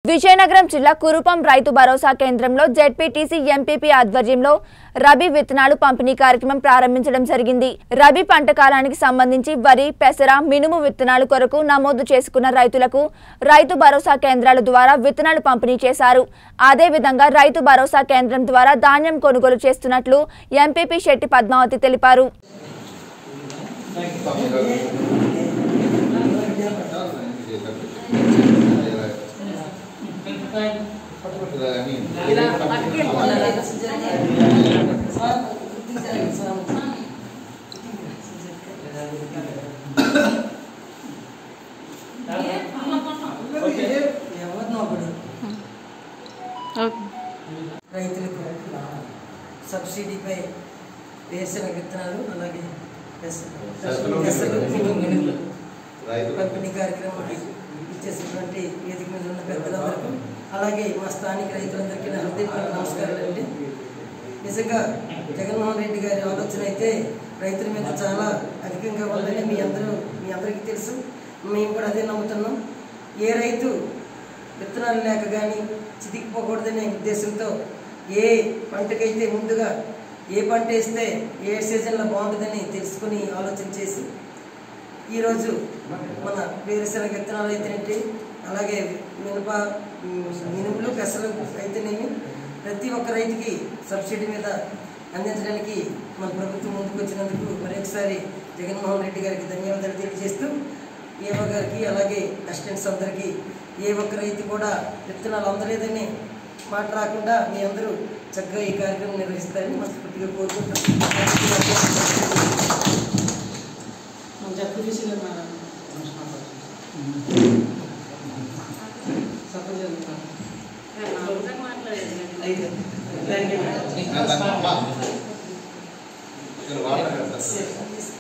విజయనగరం జిల్లా కురుపం రైతు భరోసా కేంద్రంలో ZPTC MPP ఆధ్వర్యంలో రబీ విత్తనాలు పంపిణీ కార్యక్రమం ప్రారంభించడం జరిగింది. రబీ పంట కాలానికి సంబంధించి వరి, పెసర, మినుము విత్తనాలు కొరకు నమోదు చేసుకున్న రైతులకు రైతు భరోసా కేంద్రాల ద్వారా విత్తనాలు పంపిణీ చేశారు. అదే విధంగా రైతు భరోసా కేంద్రం ద్వారా ధాన్యం కొనుగోలు చేస్తున్నట్లు ఎంపీపీ శెట్టి పద్మావతి తెలిపారు. రైతులకు సబ్సిడీపై వేసిన విత్తనాలు అలాగే పంపిణీ కార్యక్రమం ఇచ్చేసినటువంటి వేదిక మీద ఉన్న పెద్దలందరికీ అలాగే మా స్థానిక రైతులందరికీ నా హృదయపూర్వక నమస్కారాలు అండి. నిజంగా జగన్మోహన్ రెడ్డి గారి ఆలోచన అయితే రైతుల మీద చాలా అధికంగా ఉందని మీ అందరికీ తెలుసు. మేము కూడా అదే నమ్ముతున్నాం. ఏ రైతు విత్తనాలు లేక కానీ చితికిపోకూడదనే ఉద్దేశంతో ఏ పంటకైతే ముందుగా ఏ పంట వేస్తే ఏ సీజన్లో బాగుంటుందని తెలుసుకుని ఆలోచన చేసి ఈరోజు మన వేరుశెనగ విత్తనాలు అయితేనేంటి అలాగే మినుములు పెసలు అయితేనేమి ప్రతి ఒక్క రైతుకి సబ్సిడీ మీద అందించడానికి మన ప్రభుత్వం ముందుకు వచ్చినందుకు మరొకసారి జగన్మోహన్ రెడ్డి గారికి ధన్యవాదాలు తెలియజేస్తూ ఏవో గారికి అలాగే అసిస్టెంట్స్ అందరికీ ఏ ఒక్క రైతు కూడా విత్తనాలు అందలేదని మాట రాకుండా మీ అందరూ చక్కగా ఈ కార్యక్రమం నిర్వహిస్తారని మనస్ఫూర్తిగా కోరుకుంటాం. మాట్లాడేది